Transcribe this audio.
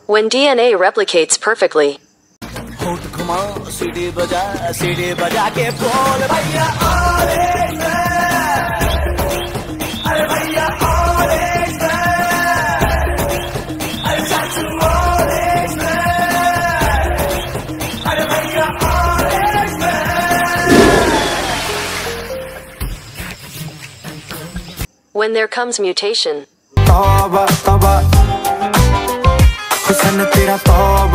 When DNA replicates perfectly. When there comes mutation. Tauba Tauba,